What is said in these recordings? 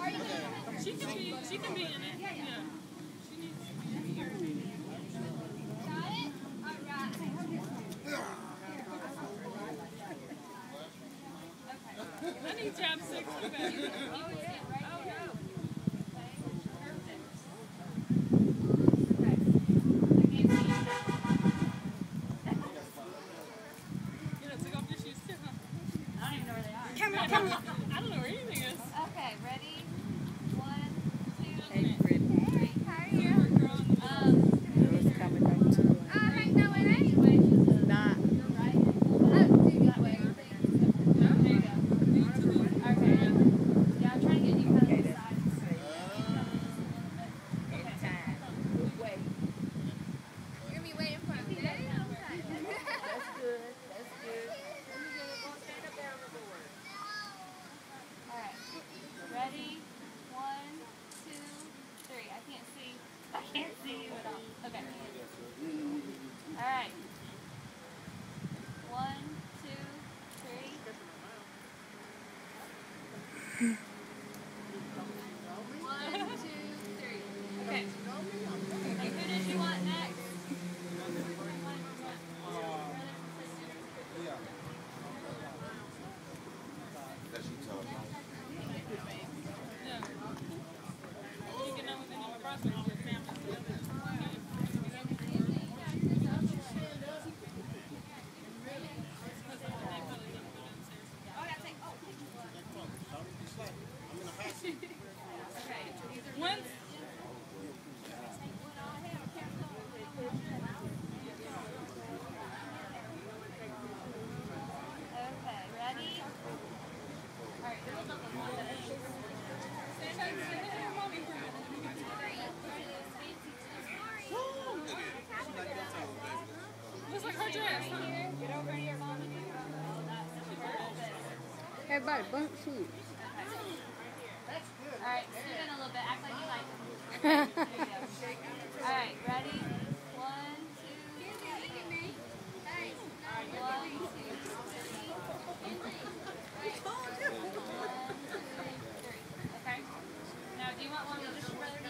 She can be in it. Yeah. She needs to be here. Got it? All right. I need chapstick so bad. Oh, yeah, right here. Okay, perfect. Okay. I can't see you. You know, take off your shoes too, huh? I don't even know where they are. Come on. I don't know where anything is. Okay, ready? 1, 2, Hey, Brittany. Hey, how are you? It's coming up to I ain't no way. not. You're right. Oh, dude, that way. There you go. Okay. Yeah, I'm trying to get you kind of Okay, the that's side. time. Wait. You're gonna be waiting for a very long time. That's good. That's good. Alright. Ready? 1, 2, 3. I can't see. I can't see you at all. Okay. Alright. 1, 2, 3. 1, 2, 3. Okay. And who did you want next? You can know within your process your family. Once Okay, ready? Alright, looks like her dress, huh? get over here, Mommy. Everybody, bump shoes. Alright, scoot in a little bit. Act like you like it. Alright, ready? 1, 2, 3. 1, 2, 3. Okay. Now, do you want one with your brother?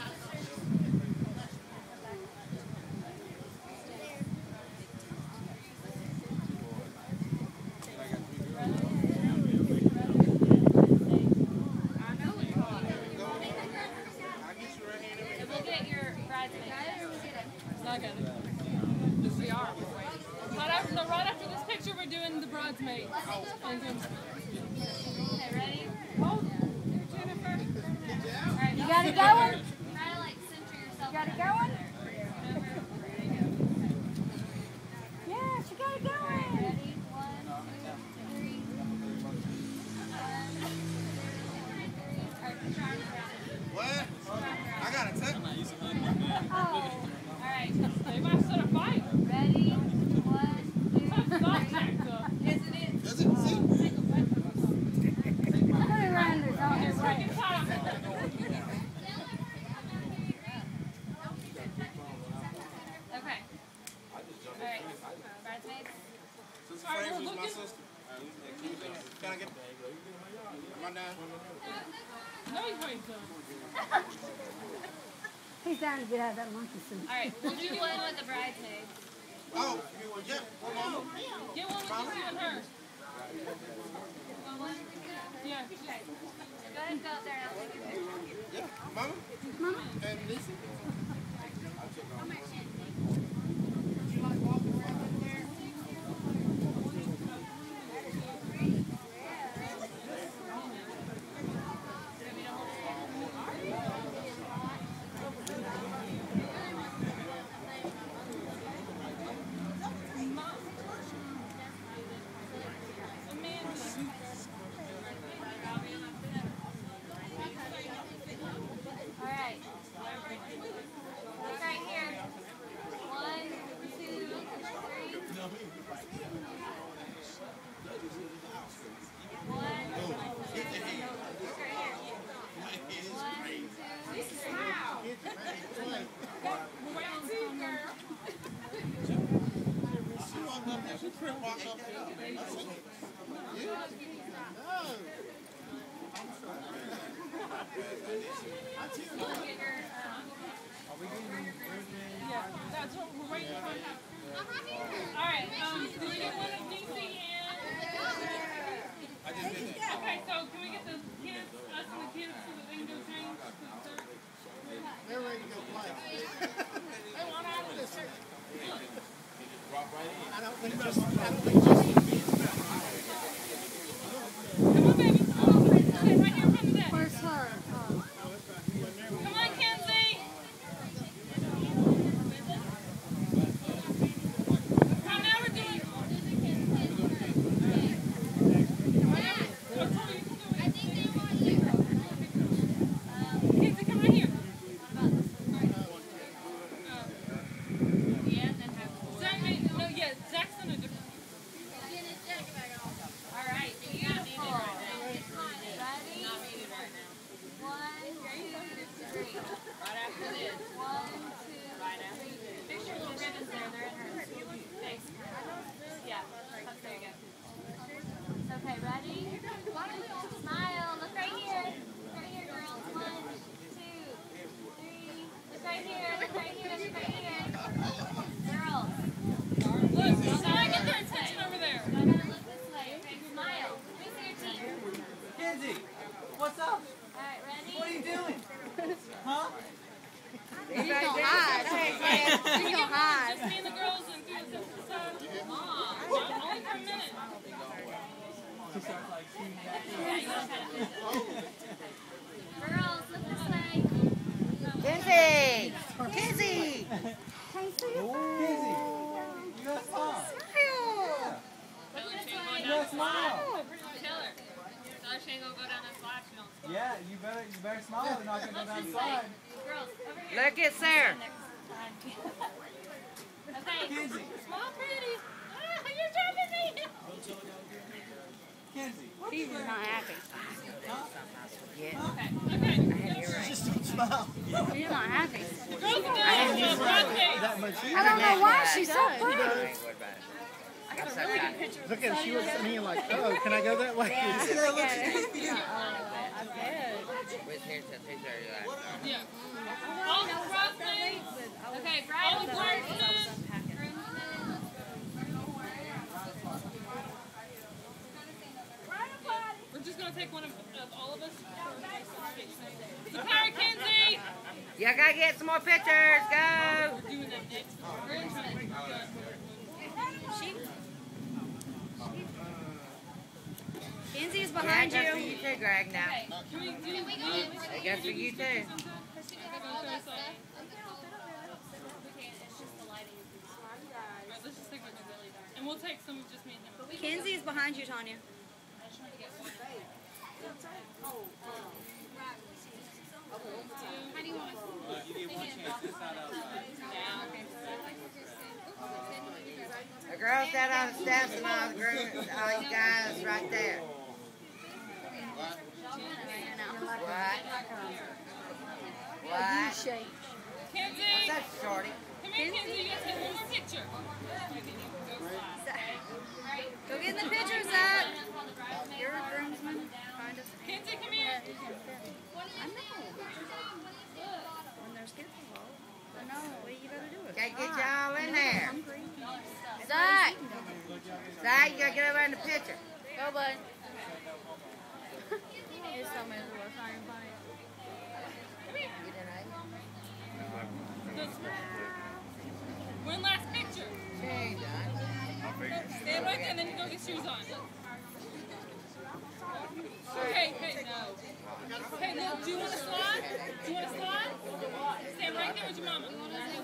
And we'll get your bridesmaids. Okay. We are. Right after this picture, we're doing the bridesmaids. Okay, ready? Oh, Jennifer. Alright, You got it going? try to like center yourself. Got it in going? there. Yeah, she got it going. Ready? 1, 2, 3. 1, 2, 3. Alright, try it around. What? I got a tech. Oh. Alright, They might start a fight. ready? 1, 2, Not 3. jacked up. Isn't it? Does it? See? Put it around her dog. It's freaking time. Okay. Alright, bridesmaids. Sister Frames was my sister. Can I get? Am I down? No, you ain't done. He's down to get out of that monkey suit. Alright, we'll do one with the bridesmaids. Oh, yeah. Well, mama. Get one with you and her. One? Yeah. Okay. Go ahead and go up there and I'll take your picture. Yeah, mama. Mama. And Lisa. Alright. Look right here. 1, 2, 3. One. Look right here. 1, 2, 3. She walked up there. She walked up there. Yeah. No. Yeah, that's what we're waiting for. All right. Did you get one of DC and? I just did that. Okay, so can we get the kids, us and the kids, so that they can go change to the third? They're ready to go play. They want out of this. Drop right in. I don't think Justin beats them. Come on, baby. Okay, right here in front of that. Where's her? Come on, Kenzie. Right now we're doing. Kenzie, come right here. Zach, no, yeah, Zach's on a different. All right, beautiful. Ready? Not needed right now. 1, 2, 3. Right after this. 1, 2, right after this. Make sure the ribbons there. They're in her. Thanks. Yeah. There you go. Okay, ready? Smile. Look right here. Look right here, girls. 1, 2, 3. Look right here. Look right here. Look right here. Girls. Look, so I get their attention over there. I gotta look this way. Okay, smile. Let me see your teeth. Kenzie, what's up? All right, ready? What are you doing? Huh? She's gonna hide. She's gonna hide. Just me and the girls and do this episode. Mom, only for a minute. She starts like shooting back. Girls, look this way. Kenzie! Kenzie! Casey, Kenzie, you gotta smile. You gotta smile. Tell her. Tell her she ain't gonna go down that slide. She don't smile. Yeah, you better smile. They're not gonna go down the slide. Girls, over here. Look at Sarah. Okay. Kenzie, Smile pretty. Ah, you're dropping me. Kenzie. she's not happy. Okay. Just don't smile. She's not happy. Girls and guys, it's birthday. That much. I don't know why she's so pretty. I'm so tired. Look at her. She looks at me like, oh, can I go that way? See that look? With here till 2:30 last Yeah. All the bridesmaids. Okay, All the bridesmaids. bridesmaids. We're just gonna take one of all of us. Sakara Kenzie. You gotta get some more pictures. Go! We're doing that next. We're in trying to Kenzie's Yeah, behind that's for you. you too, Greg, now. Can we do That goes for you too. Let's just take one of Billy. And we'll take some of just me and him. Kenzie's behind you, Tanya. How do you want us You get one chance. This side outside. The girls down on the steps and all the girls, all you guys right there. What? What? Shake. Kenzie? What's that, shorty? Come here, Kenzie. You gotta take one more picture. Go get in the picture, Zach. You're a groomsman, kind of. Kenzie, come here. I know. When there's kids involved. I know. Well, you better do it. Gotta get y'all in there. Hungry. Zach! Zach, you gotta get over in the picture. Go, bud. Here's somebody who was not even funny. One last picture. Stand right there and then you go get shoes on. Okay, hey, no. Hey, look, do you want a slide? Do you want a slide? Stand right there with your mama.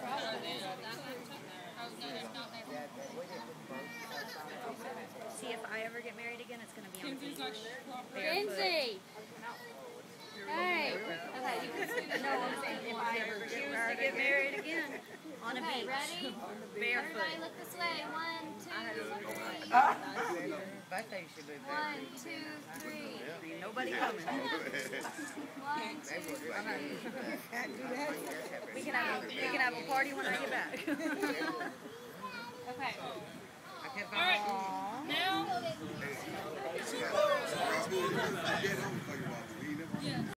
See, if I ever get married again, it's going to be on Kenzie's not Kenzie! Hey! Okay, no, I'm saying if I ever choose to get married again, on a Okay, beach, ready? barefoot. Everybody look this way. 1, 2, 3. Both of you should be 1, 2, 3. Ain't nobody coming. 1, 2, 3. We can have a party when I get back. Okay. All right. Now.